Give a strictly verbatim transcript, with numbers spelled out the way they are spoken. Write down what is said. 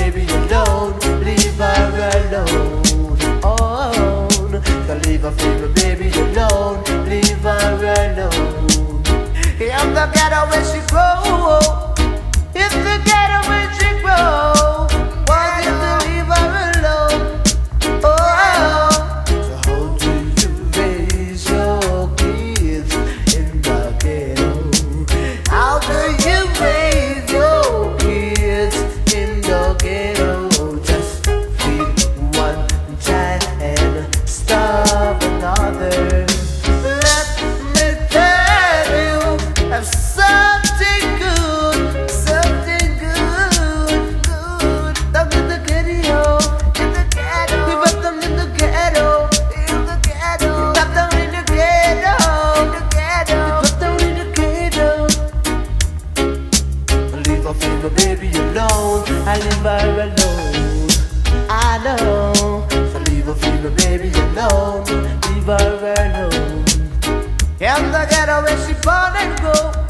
baby alone, leave her alone. Oh, don't leave her fever baby alone, leave her alone. In the ghetto where she grow, in the ghetto where she grow, why did you leave her alone? Oh, so how do you raise your kids in the ghetto? How do you raise your kids in the ghetto? Just feed one child and starve another. Let me tell you, have something good, something good, good. Down in the ghetto, in the ghetto. We put them in the ghetto, in the ghetto. Put them in the ghetto, in the ghetto. Put them in the ghetto. Leave her fever baby alone, I leave her alone. I know. So leave her fever baby alone, leave her alone. In the ghetto where she born and grow.